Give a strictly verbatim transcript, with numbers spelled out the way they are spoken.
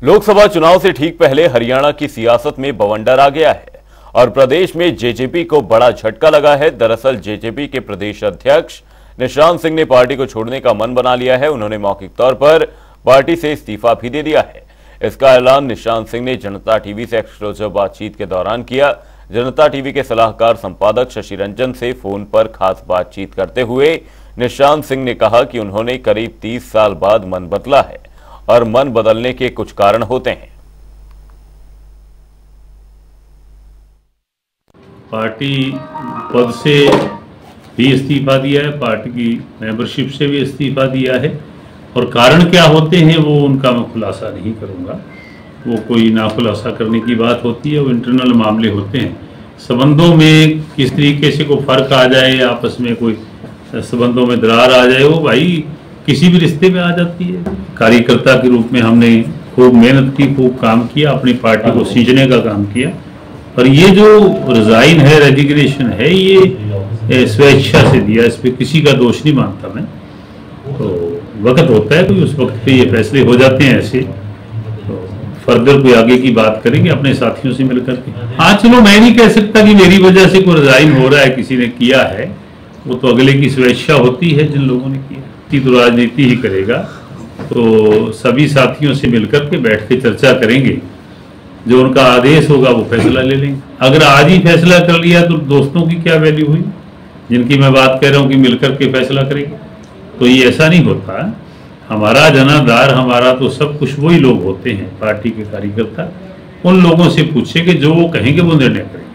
लोकसभा चुनाव से ठीक पहले हरियाणा की सियासत में बवंडर आ गया है और प्रदेश में जेजेपी को बड़ा झटका लगा है। दरअसल जेजेपी के प्रदेश अध्यक्ष निशांत सिंह ने पार्टी को छोड़ने का मन बना लिया है। उन्होंने मौखिक तौर पर पार्टी से इस्तीफा भी दे दिया है। इसका ऐलान निशांत सिंह ने जनता टीवी से एक्सक्लूसिव बातचीत के दौरान किया। जनता टीवी के सलाहकार संपादक शशि रंजन से फोन पर खास बातचीत करते हुए निशांत सिंह ने कहा कि उन्होंने करीब तीस साल बाद मन बदला है और मन बदलने के कुछ कारण होते हैं। पार्टी पद से भी इस्तीफा दिया है, पार्टी की मेंबरशिप से भी इस्तीफा दिया है और कारण क्या होते हैं वो उनका मैं खुलासा नहीं करूंगा। वो कोई ना खुलासा करने की बात होती है, वो इंटरनल मामले होते हैं। संबंधों में किस तरीके से कोई फर्क आ जाए, आपस में कोई संबंधों में दरार आ जाए, वो भाई किसी भी रिश्ते में आ जाती है। कार्यकर्ता के रूप में हमने खूब मेहनत की, खूब काम किया, अपनी पार्टी को सींचने का काम किया। और ये जो रिजाइन है, रेजिग्नेशन है, ये स्वेच्छा से दिया, इस पर किसी का दोष नहीं मानता मैं। तो वक्त होता है कोई, उस वक्त पे ये फैसले हो जाते हैं ऐसे। तो फर्दर कोई आगे की बात करेंगे अपने साथियों से मिलकर के। हाँ चलो, मैं नहीं कह सकता कि मेरी वजह से कोई रिजाइन हो रहा है, किसी ने किया है, वो तो अगले की स्वेच्छा होती है जिन लोगों ने किया। तो राजनीति ही करेगा, तो सभी साथियों से मिलकर के बैठ के चर्चा करेंगे, जो उनका आदेश होगा वो फैसला ले लेंगे। अगर आज ही फैसला कर लिया तो दोस्तों की क्या वैल्यू हुई, जिनकी मैं बात कह रहा हूँ कि मिलकर के फैसला करेंगे। तो ये ऐसा नहीं होता। हमारा जनाधार, हमारा तो सब कुछ वही लोग होते हैं, पार्टी के कार्यकर्ता। उन लोगों से पूछे कि जो वो कहेंगे वो निर्णय करेंगे।